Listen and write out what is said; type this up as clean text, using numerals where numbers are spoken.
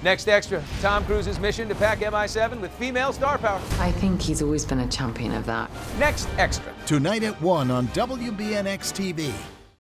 Next Extra, Tom Cruise's mission to pack MI7 with female star power. I think he's always been a champion of that. Next Extra. Tonight at 1 on WBNX-TV.